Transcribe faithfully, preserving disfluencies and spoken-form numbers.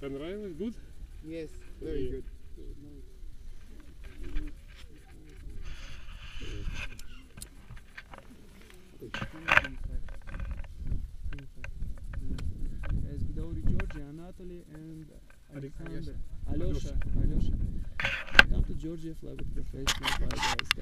And Ryan is good? Yes, very Yeah. good. Guys, Gudauri, Georgia, Anatoly, and Alexander. Alyosha. Alyosha. Alyosha. Come to Georgia, fly with professional fly guys.